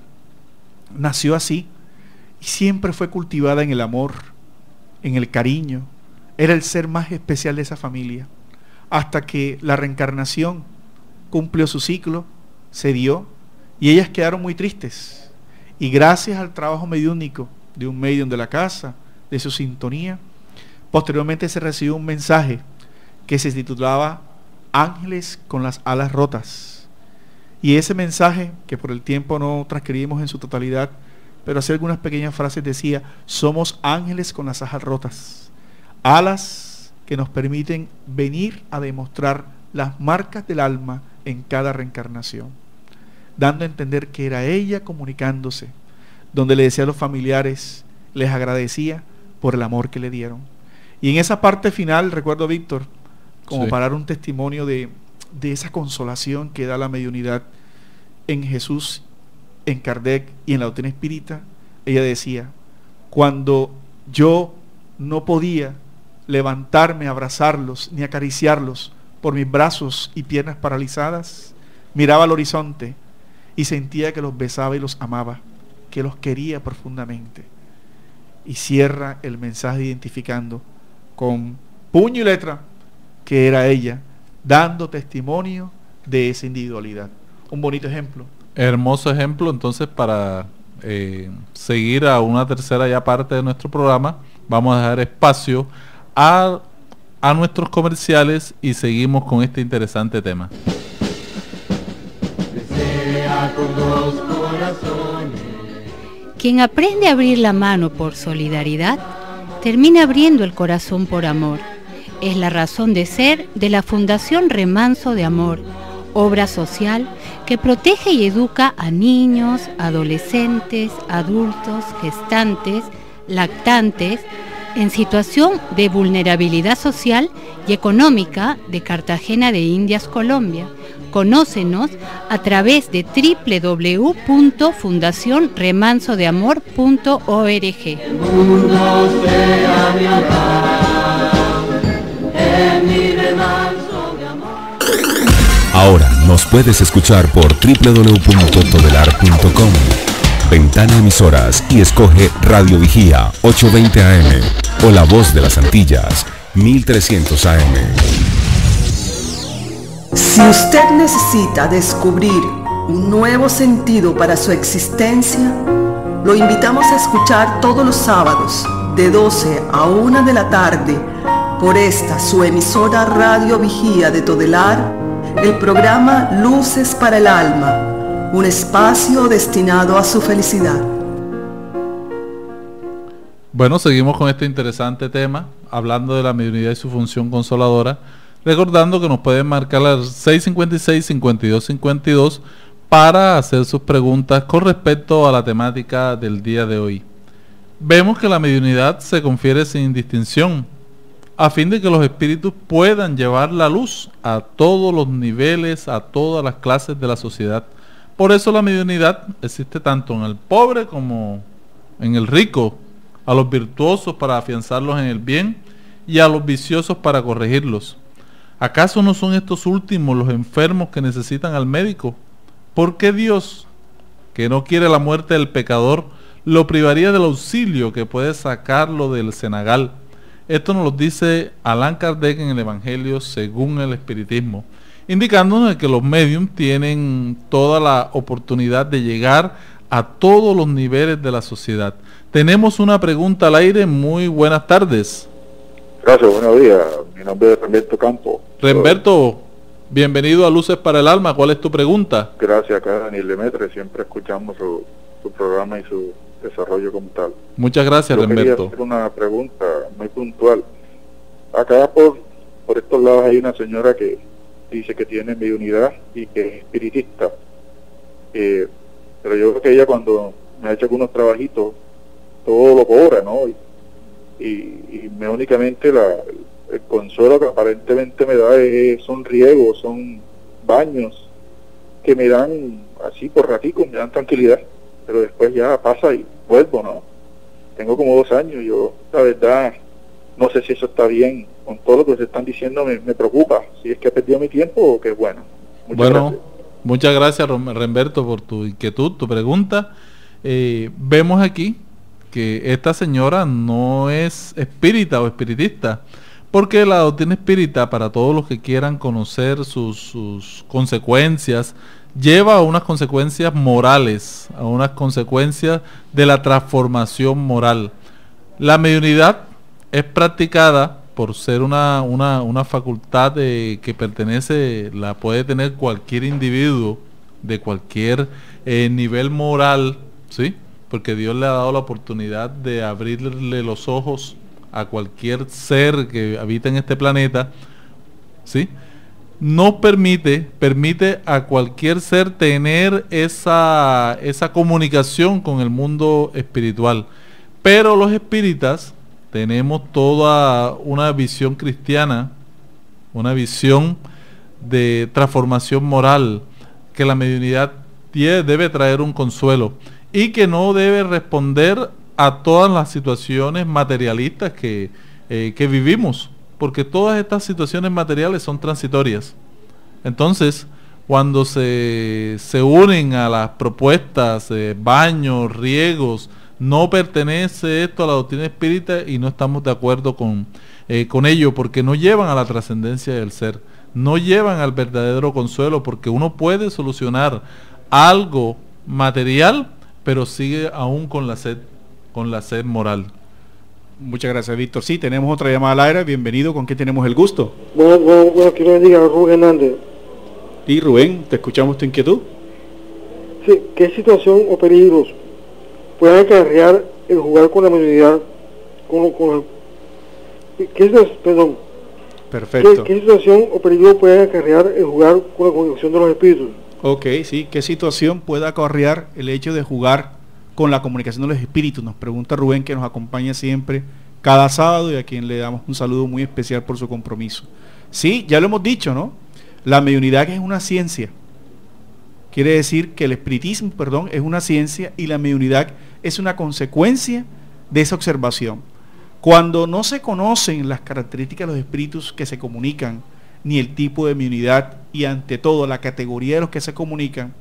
Nació así y siempre fue cultivada en el amor, en el cariño. Era el ser más especial de esa familia, hasta que la reencarnación cumplió su ciclo, se dio, y ellas quedaron muy tristes. Y gracias al trabajo mediúnico de un medium de la casa, de su sintonía, posteriormente se recibió un mensaje que se titulaba Ángeles con las alas rotas. Y ese mensaje, que por el tiempo no transcribimos en su totalidad, pero hacía algunas pequeñas frases, decía: somos ángeles con las alas rotas, alas que nos permiten venir a demostrar las marcas del alma en cada reencarnación, dando a entender que era ella comunicándose, donde le decía a los familiares, les agradecía por el amor que le dieron. Y en esa parte final, recuerdo, Víctor, como para dar un testimonio de esa consolación que da la mediunidad en Jesús, en Kardec y en la doctrina espírita, ella decía: cuando yo no podía levantarme, abrazarlos, ni acariciarlos por mis brazos y piernas paralizadas, miraba al horizonte y sentía que los besaba y los amaba, que los quería profundamente. Y cierra el mensaje identificando con puño y letra que era ella, dando testimonio de esa individualidad. Un bonito ejemplo. Hermoso ejemplo. Entonces, para seguir a una tercera ya parte de nuestro programa, vamos a dejar espacio a nuestros comerciales y seguimos con este interesante tema. Quien aprende a abrir la mano por solidaridad, termina abriendo el corazón por amor. Es la razón de ser de la Fundación Remanso de Amor, obra social que protege y educa a niños, adolescentes, adultos, gestantes, lactantes, en situación de vulnerabilidad social y económica de Cartagena de Indias, Colombia. Conócenos a través de www.fundacionremansodeamor.org. El mundo sea mi hogar, en mi remanso de amor. Ahora nos puedes escuchar por www.todelar.com. Ventana Emisoras y escoge Radio Vigía 820 AM o La Voz de las Antillas 1300 AM. Si usted necesita descubrir un nuevo sentido para su existencia, lo invitamos a escuchar todos los sábados de 12 a 1 de la tarde por esta su emisora Radio Vigía de Todelar, el programa Luces para el Alma, un espacio destinado a su felicidad. Bueno, seguimos con este interesante tema, hablando de la mediunidad y su función consoladora, recordando que nos pueden marcar al 656-5252 para hacer sus preguntas con respecto a la temática del día de hoy. Vemos que la mediunidad se confiere sin distinción, a fin de que los espíritus puedan llevar la luz a todos los niveles, a todas las clases de la sociedad. Por eso la mediunidad existe tanto en el pobre como en el rico, a los virtuosos para afianzarlos en el bien y a los viciosos para corregirlos. ¿Acaso no son estos últimos los enfermos que necesitan al médico? ¿Por qué Dios, que no quiere la muerte del pecador, lo privaría del auxilio que puede sacarlo del cenagal? Esto nos lo dice Allan Kardec en el Evangelio según el Espiritismo, indicándonos que los médiums tienen toda la oportunidad de llegar a todos los niveles de la sociedad. Tenemos una pregunta al aire. Muy buenas tardes. Gracias, buenos días. Mi nombre es Remberto Campo. Remberto, bienvenido a Luces para el Alma. ¿Cuál es tu pregunta? Gracias, acá Daniel Demetre. Siempre escuchamos su programa y su desarrollo como tal. Muchas gracias, Remberto. Quería hacer una pregunta muy puntual. Acá por estos lados hay una señora que dice que tiene mediunidad y que es espiritista. Pero yo creo que ella, cuando me ha hecho algunos trabajitos, todo lo cobra, ¿no? Y me únicamente el consuelo que aparentemente me da son riegos, son baños que me dan así por ratico, me dan tranquilidad, pero después ya pasa y vuelvo, ¿no? Tengo como 2 años, yo la verdad no sé si eso está bien, con todo lo que se están diciendo me preocupa, si es que he perdido mi tiempo o que bueno. Muchas gracias Remberto por tu inquietud, tu pregunta. Vemos aquí que esta señora no es espírita o espiritista, porque la doctrina espírita, para todos los que quieran conocer sus consecuencias, lleva a unas consecuencias morales, a unas consecuencias de la transformación moral. La mediunidad es practicada por ser una facultad que pertenece, la puede tener cualquier individuo de cualquier nivel moral, ¿sí? Porque Dios le ha dado la oportunidad de abrirle los ojos a cualquier ser que habita en este planeta, ¿sí? No permite a cualquier ser tener esa comunicación con el mundo espiritual. Pero los espíritas tenemos toda una visión cristiana, una visión de transformación moral, que la mediunidad debe traer un consuelo y que no debe responder a todas las situaciones materialistas que vivimos, porque todas estas situaciones materiales son transitorias. Entonces, cuando se unen a las propuestas, baños, riegos, no pertenece esto a la doctrina espírita y no estamos de acuerdo con ello, porque no llevan a la trascendencia del ser, no llevan al verdadero consuelo, porque uno puede solucionar algo material, pero sigue aún con la sed moral. Muchas gracias, Víctor. Sí, tenemos otra llamada al aire. Bienvenido. ¿Con quién tenemos el gusto? Bueno, quiero decir a Rubén Hernández. Y Rubén, te escuchamos tu inquietud. Sí, ¿qué situación o peligros puede acarrear el jugar con la mediunidad? Perfecto. ¿Qué situación o peligro puede acarrear el jugar con la comunicación de los espíritus? Ok, sí. ¿Qué situación puede acarrear el hecho de jugar con la comunicación de los espíritus? Nos pregunta Rubén, que nos acompaña siempre cada sábado y a quien le damos un saludo muy especial por su compromiso. Sí, ya lo hemos dicho, ¿no? La mediunidad es una ciencia. Quiere decir que el espiritismo, es una ciencia y la mediunidad es una consecuencia de esa observación. Cuando no se conocen las características de los espíritus que se comunican, ni el tipo de mediunidad y ante todo la categoría de los que se comunican,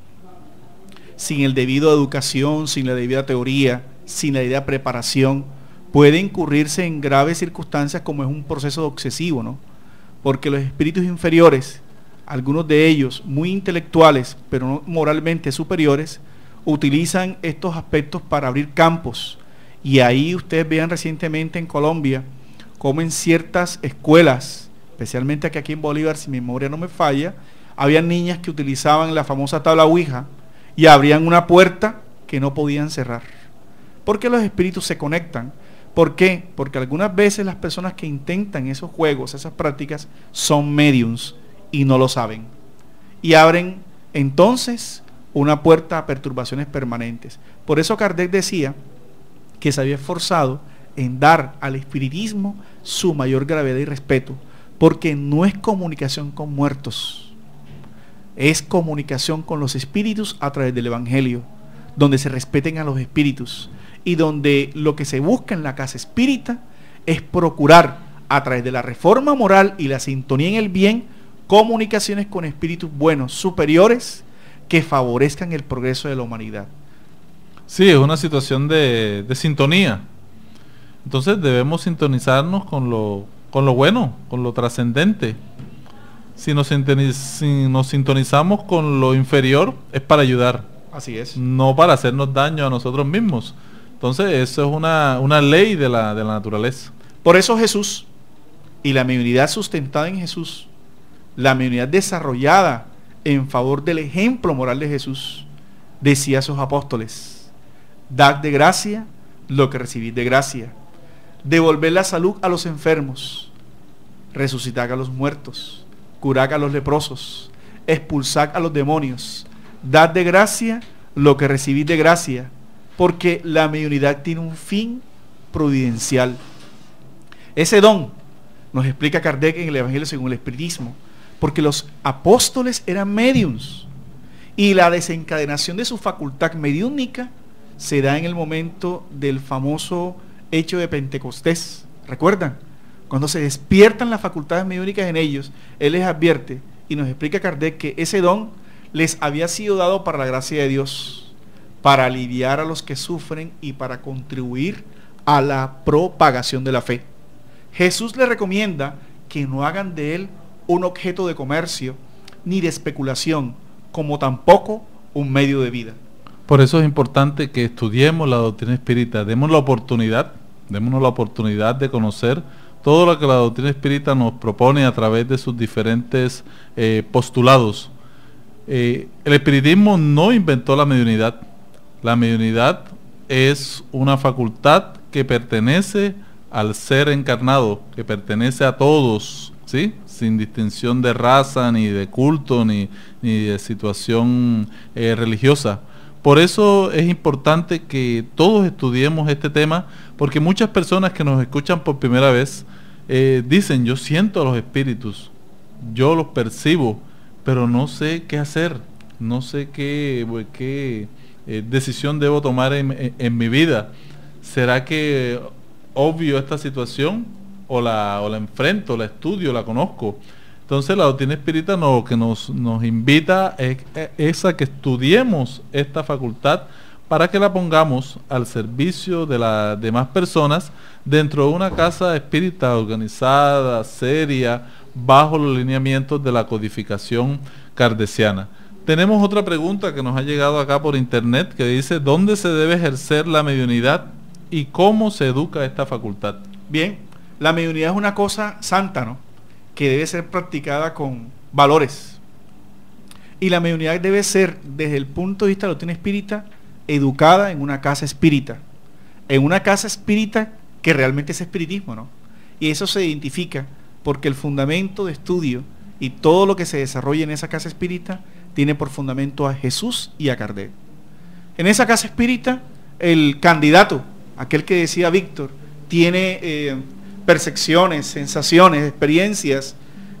sin el debido educación, sin la debida teoría, sin la debida preparación, puede incurrirse en graves circunstancias como es un proceso obsesivo, ¿no? Porque los espíritus inferiores, algunos de ellos muy intelectuales, pero no moralmente superiores, utilizan estos aspectos para abrir campos. Y ahí ustedes vean recientemente en Colombia, como en ciertas escuelas, especialmente aquí en Bolívar, si mi memoria no me falla, había niñas que utilizaban la famosa tabla Ouija y abrían una puerta que no podían cerrar. Porque los espíritus se conectan. ¿Por qué? Porque algunas veces las personas que intentan esos juegos, esas prácticas, son mediums y no lo saben. Y abren entonces una puerta a perturbaciones permanentes. Por eso Kardec decía que se había esforzado en dar al espiritismo su mayor gravedad y respeto, porque no es comunicación con muertos, es comunicación con los espíritus a través del Evangelio, donde se respeten a los espíritus y donde lo que se busca en la casa espírita es procurar a través de la reforma moral y la sintonía en el bien, comunicaciones con espíritus buenos, superiores, que favorezcan el progreso de la humanidad. Sí, es una situación de sintonía. Entonces debemos sintonizarnos con lo bueno, con lo trascendente. Si nos sintonizamos con lo inferior, es para ayudar. Así es. No para hacernos daño a nosotros mismos. Entonces eso es una ley de la naturaleza. Por eso Jesús y la mediunidad sustentada en Jesús, la mediunidad desarrollada en favor del ejemplo moral de Jesús, decía a sus apóstoles: dad de gracia lo que recibid de gracia, devolver la salud a los enfermos, resucitar a los muertos, curad a los leprosos, expulsad a los demonios, dad de gracia lo que recibís de gracia, porque la mediunidad tiene un fin providencial. Ese don, nos explica Kardec en el Evangelio según el Espiritismo, porque los apóstoles eran médiums, y la desencadenación de su facultad mediúnica se da en el momento del famoso hecho de Pentecostés. ¿Recuerdan? Cuando se despiertan las facultades mediúnicas en ellos, Él les advierte y nos explica Kardec que ese don les había sido dado para la gracia de Dios, para aliviar a los que sufren y para contribuir a la propagación de la fe. Jesús les recomienda que no hagan de él un objeto de comercio ni de especulación, como tampoco un medio de vida. Por eso es importante que estudiemos la doctrina espírita, démonos la oportunidad de conocer todo lo que la doctrina espírita nos propone a través de sus diferentes postulados. El espiritismo no inventó la mediunidad. La mediunidad es una facultad que pertenece al ser encarnado, que pertenece a todos, ¿sí? Sin distinción de raza, ni de culto, ni de situación religiosa. Por eso es importante que todos estudiemos este tema, porque muchas personas que nos escuchan por primera vez dicen: yo siento a los espíritus, yo los percibo, pero no sé qué hacer, no sé qué decisión debo tomar en mi vida. ¿Será que obvio esta situación o la enfrento, la estudio, la conozco? Entonces la doctrina espírita lo que nos invita es a que estudiemos esta facultad para que la pongamos al servicio de las demás personas dentro de una casa espírita organizada, seria, bajo los lineamientos de la codificación kardeciana. Tenemos otra pregunta que nos ha llegado acá por internet que dice: ¿dónde se debe ejercer la mediunidad y cómo se educa esta facultad? Bien, la mediunidad es una cosa santa, ¿no?, que debe ser practicada con valores. Y la mediunidad debe ser, desde el punto de vista de la doctrina espírita, educada en una casa espírita. En una casa espírita que realmente es espiritismo, ¿no? Y eso se identifica porque el fundamento de estudio y todo lo que se desarrolla en esa casa espírita tiene por fundamento a Jesús y a Kardec. En esa casa espírita, el candidato, aquel que decía Víctor, tiene percepciones, sensaciones, experiencias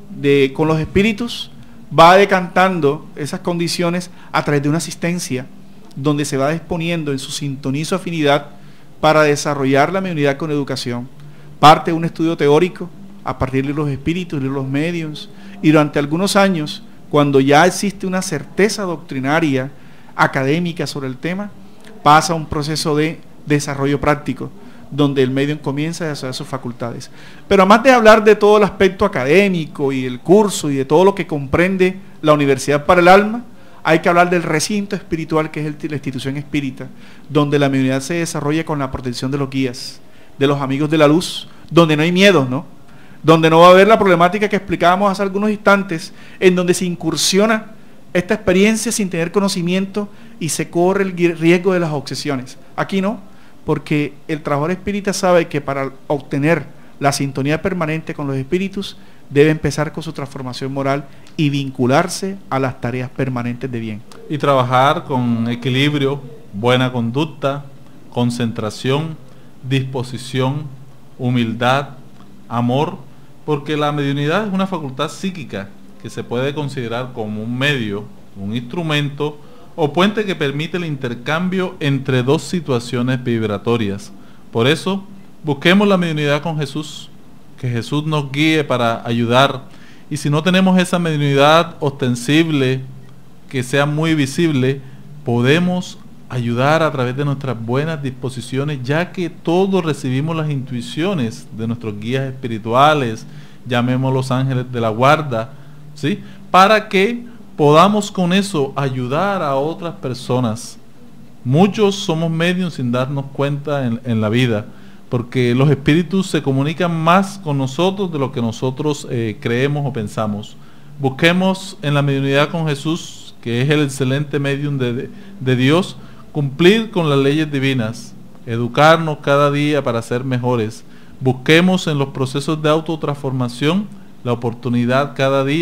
con los espíritus, va decantando esas condiciones a través de una asistencia donde se va exponiendo en su sintonía y su afinidad para desarrollar la mediunidad con educación. Parte de un estudio teórico a partir de los espíritus, de los medios, y durante algunos años, cuando ya existe una certeza doctrinaria académica sobre el tema, pasa un proceso de desarrollo práctico, donde el medium comienza a desarrollar sus facultades. Pero además de hablar de todo el aspecto académico y el curso y de todo lo que comprende la Universidad para el Alma, hay que hablar del recinto espiritual que es la institución espírita, donde la mediunidad se desarrolla con la protección de los guías, de los amigos de la luz, donde no hay miedos, ¿no? Donde no va a haber la problemática que explicábamos hace algunos instantes, en donde se incursiona esta experiencia sin tener conocimiento y se corre el riesgo de las obsesiones. Aquí no, porque el trabajador espírita sabe que para obtener la sintonía permanente con los espíritus debe empezar con su transformación moral y vincularse a las tareas permanentes de bien. Y trabajar con equilibrio, buena conducta, concentración, disposición, humildad, amor, porque la mediunidad es una facultad psíquica que se puede considerar como un medio, un instrumento o puente que permite el intercambio entre dos situaciones vibratorias. Por eso, busquemos la mediunidad con Jesús, que Jesús nos guíe para ayudar. Y si no tenemos esa mediunidad ostensible, que sea muy visible, podemos ayudar a través de nuestras buenas disposiciones, ya que todos recibimos las intuiciones de nuestros guías espirituales, llamemos los ángeles de la guarda, ¿sí?, para que podamos con eso ayudar a otras personas. Muchos somos medios sin darnos cuenta en la vida, porque los espíritus se comunican más con nosotros de lo que nosotros creemos o pensamos. Busquemos en la mediunidad con Jesús, que es el excelente medium de Dios, cumplir con las leyes divinas, educarnos cada día para ser mejores. Busquemos en los procesos de autotransformación la oportunidad cada día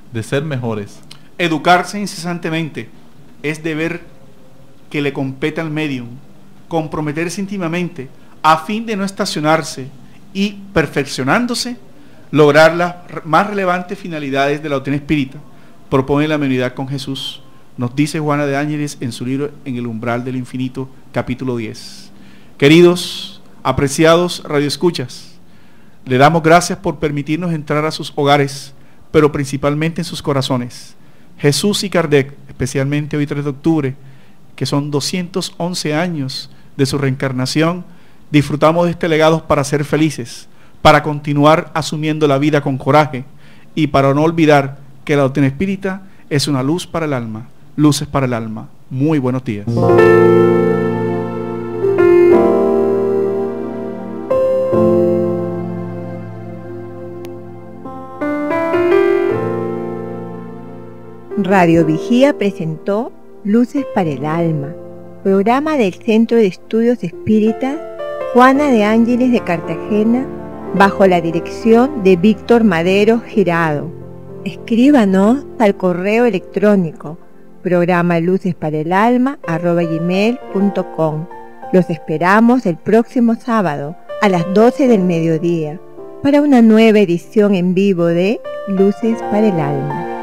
de ser mejores. Educarse incesantemente es deber que le compete al medium, comprometerse íntimamente a fin de no estacionarse y, perfeccionándose, lograr las más relevantes finalidades de la doctrina espírita. Propone la unidad con Jesús, nos dice Juana de Ángeles en su libro En el umbral del infinito, capítulo 10. Queridos, apreciados radioescuchas, le damos gracias por permitirnos entrar a sus hogares, pero principalmente en sus corazones. Jesús y Kardec, especialmente hoy 3 de octubre, que son 211 años de su reencarnación, disfrutamos de este legado para ser felices, para continuar asumiendo la vida con coraje y para no olvidar que la doctrina espírita es una luz para el alma, luces para el alma. Muy buenos días. Radio Vigía presentó Luces para el Alma, programa del Centro de Estudios Espíritas Juana de Ángeles de Cartagena, bajo la dirección de Víctor Madero Girado. Escríbanos al correo electrónico programalucesparaalalma@gmail.com. Los esperamos el próximo sábado a las 12 del mediodía para una nueva edición en vivo de Luces para el Alma.